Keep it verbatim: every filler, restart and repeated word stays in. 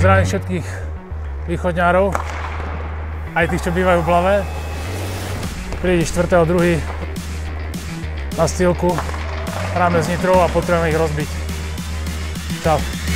Zdravím všetkých východňárov, aj tých, čo bývajú v Blave. Príde štvrtého druhého na stýlku, hráme s Nitrou a potrebujeme ich rozbiť. Čau.